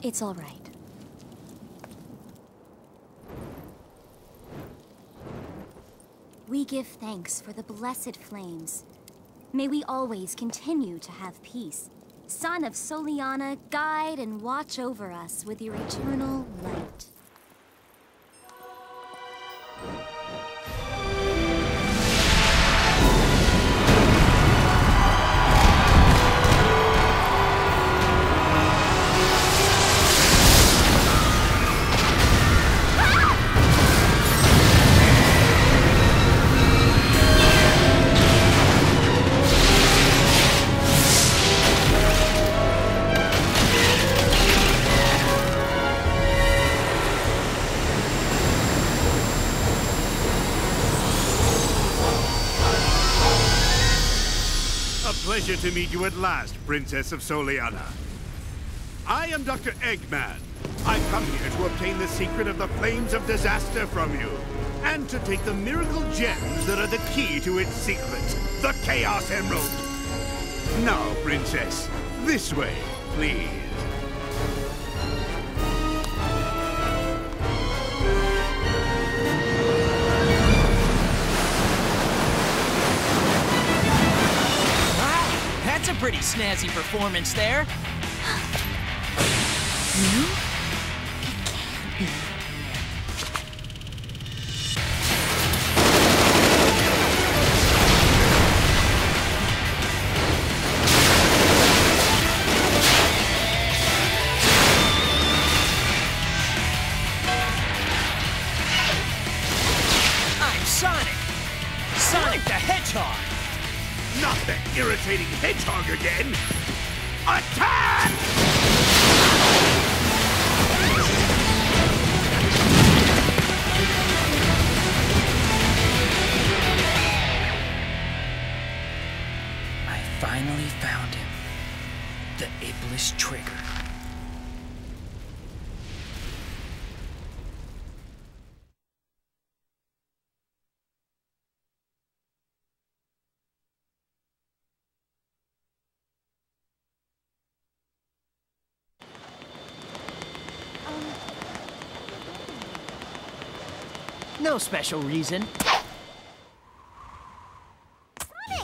It's all right. We give thanks for the blessed flames. May we always continue to have peace. Son of Soliana, guide and watch over us with your eternal light. Pleasure to meet you at last, Princess of Soliana. I am Dr. Eggman. I come here to obtain the secret of the flames of disaster from you, and to take the miracle gems that are the key to its secret, the Chaos Emerald. Now, Princess, this way, please. That's a pretty snazzy performance there. No? It can't be. I'm Sonic! Sonic the Hedgehog! Not the irritating hedgehog again! Attack! I finally found him. The Iblis trigger. No special reason. Sonic!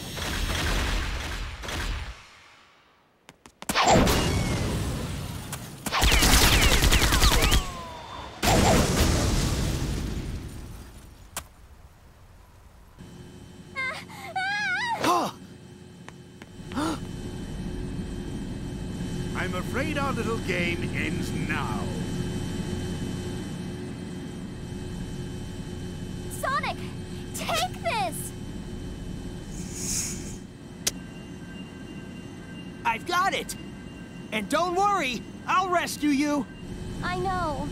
I'm afraid our little game ends now. Sonic! Take this! I've got it! And don't worry, I'll rescue you! I know.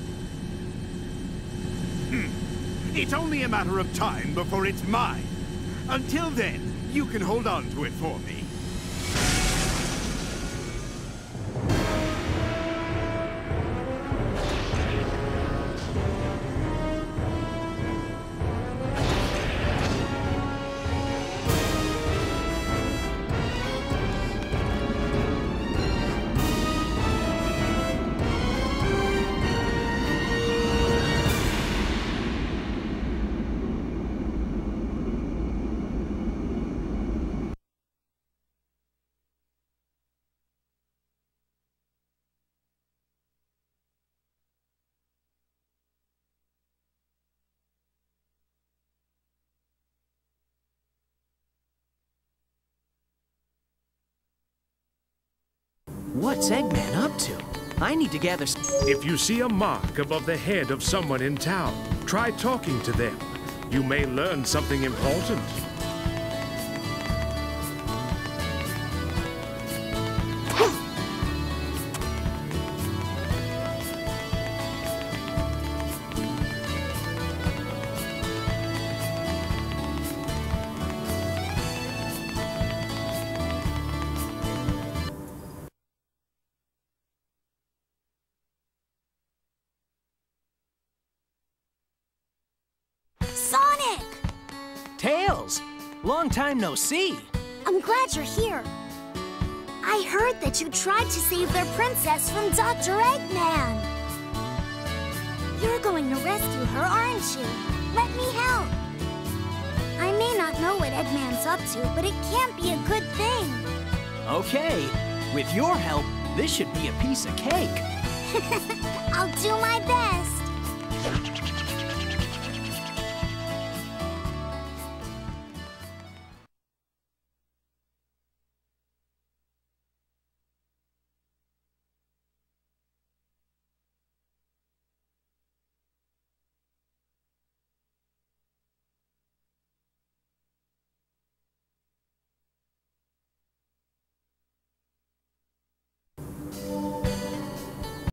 It's only a matter of time before it's mine. Until then, you can hold on to it for me. What's Eggman up to? I need to gather If you see a mark above the head of someone in town, try talking to them. You may learn something important. Sonic! Tails! Long time no see! I'm glad you're here. I heard that you tried to save their princess from Dr. Eggman. You're going to rescue her, aren't you? Let me help. I may not know what Eggman's up to, but it can't be a good thing. Okay. With your help, this should be a piece of cake. I'll do my best.